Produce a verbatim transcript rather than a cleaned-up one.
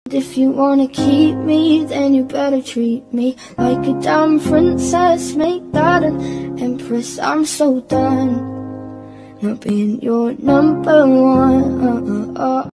If you wanna keep me, then you better treat me like a damn princess. Make that an empress. I'm so done not being your number one. uh, uh, uh.